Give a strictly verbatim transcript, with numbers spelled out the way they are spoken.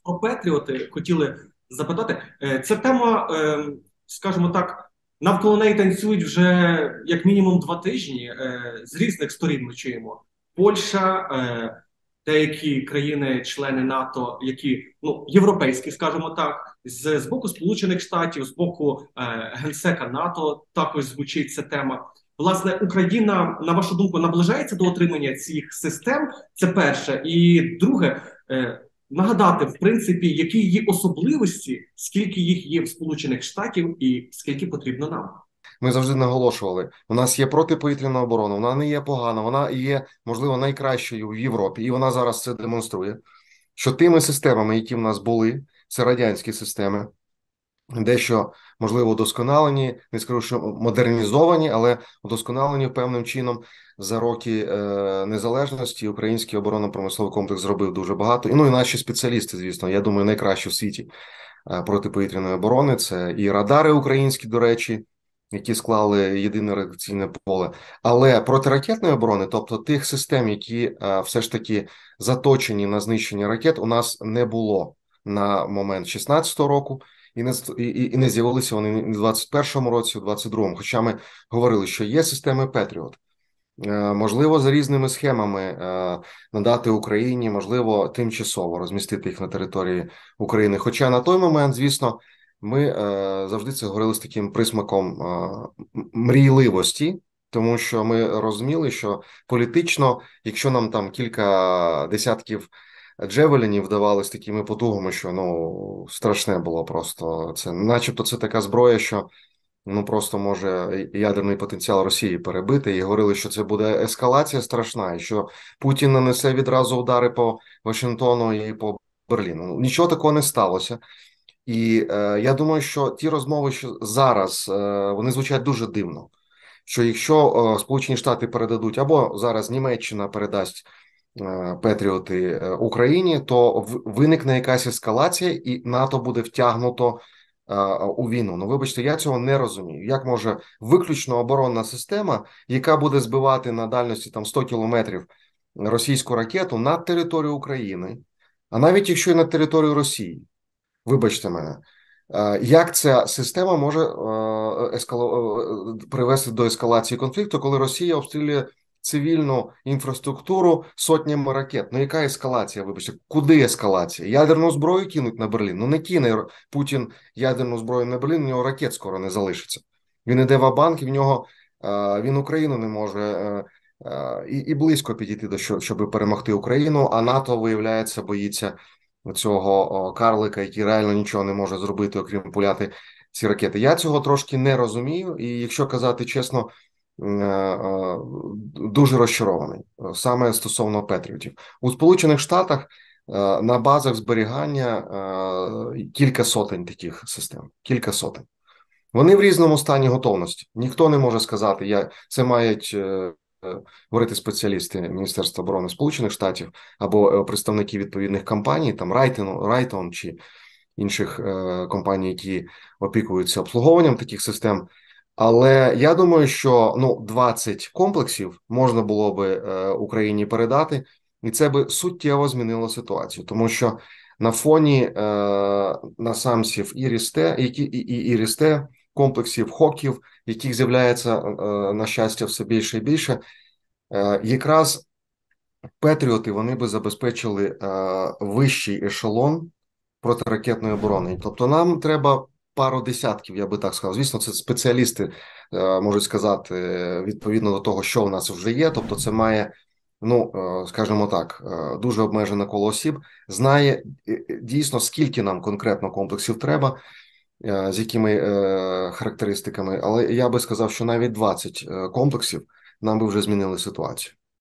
про Петріоти хотіли запитати. Е, Ця тема, е, скажімо так, навколо неї танцюють вже як мінімум два тижні. Е, З різних сторін ми чуємо. Польща, е, деякі країни-члени НАТО, які ну європейські, скажімо так, з, з боку Сполучених Штатів, з боку е, генсека НАТО також звучить ця тема. Власне, Україна, на вашу думку, наближається до отримання цих систем. Це перше, і друге. Е, Нагадати, в принципі, які її особливості, скільки їх є в Сполучених Штатів і скільки потрібно нам. Ми завжди наголошували, у нас є протиповітряна оборона, вона не є погана, вона є, можливо, найкращою в Європі, і вона зараз це демонструє, що тими системами, які в нас були, це радянські системи, дещо, можливо, удосконалені, не скажу, що модернізовані, але удосконалені певним чином за роки е, незалежності. Український оборонно-промисловий комплекс зробив дуже багато. І, ну і наші спеціалісти, звісно, я думаю, найкращі в світі е, протиповітряної оборони. Це і радари українські, до речі, які склали єдине реакційне поле. Але протиракетної оборони, тобто тих систем, які е, все ж таки заточені на знищення ракет, у нас не було на момент шістнадцятого року. І не і, і не з'явилися вони ні в двадцять першому році, в двадцять другому. Хоча ми говорили, що є системи Петріот. Можливо, за різними схемами е, надати Україні, можливо, тимчасово розмістити їх на території України. Хоча на той момент, звісно, ми е, завжди це говорили з таким присмаком е, мрійливості, тому що ми розуміли, що політично, якщо нам там кілька десятків Джевелінів вдавалися такими потугами, що ну страшне було просто це, начебто, це така зброя, що ну просто може ядерний потенціал Росії перебити. І говорили, що це буде ескалація страшна, і що Путін нанесе відразу удари по Вашингтону і по Берліну. Ну, нічого такого не сталося. І е, я думаю, що ті розмови, що зараз е, вони звучать дуже дивно. Що якщо е, Сполучені Штати передадуть, або зараз Німеччина передасть е, Петріоти е, Україні, то в, виникне якась ескалація, і НАТО буде втягнуто е, у війну. Ну, вибачте, я цього не розумію. Як може виключно оборонна система, яка буде збивати на дальності там сто кілометрів російську ракету над територією України, а навіть якщо і над територією Росії, вибачте мене, е, як ця система може е, ескало... е, привести до ескалації конфлікту, коли Росія обстрілює цивільну інфраструктуру сотнями ракет? Ну яка ескалація, вибачте? Куди ескалація? Ядерну зброю кинуть на Берлін? Ну не кине Путін ядерну зброю на Берлін, у нього ракет скоро не залишиться. Він іде в банк, і в нього е, він Україну не може е, е, і, і близько підійти до що, щоб перемогти Україну, а НАТО, виявляється, боїться цього карлика, який реально нічого не може зробити, окрім пуляти ці ракети. Я цього трошки не розумію, і якщо казати чесно, е, е, дуже розчарований саме стосовно Петріотів. У Сполучених Штатах е, на базах зберігання е, кілька сотень таких систем. Кілька сотень. Вони в різному стані готовності. Ніхто не може сказати, я це мають е, говорити спеціалісти Міністерства оборони Сполучених Штатів або представники відповідних компаній, там Raytheon, Raytheon чи інших е, компаній, які опікуються обслуговуванням таких систем. Але я думаю, що ну двадцять комплексів можна було би е, Україні передати, і це би суттєво змінило ситуацію, тому що на фоні е, насамсів і Рісте, які і, і, і Рісте, комплексів Хоків, яких з'являється, е, на щастя, все більше і більше, е, якраз Петріоти вони би забезпечили е, вищий ешелон протиракетної оборони. Тобто нам треба пару десятків, я би так сказав. Звісно, це спеціалісти е, можуть сказати е, відповідно до того, що в нас вже є. Тобто це має, ну, е, скажімо так, е, дуже обмежене коло осіб, знає е, дійсно, скільки нам конкретно комплексів треба, е, з якими е, характеристиками. Але я би сказав, що навіть двадцять е, комплексів нам би вже змінили ситуацію.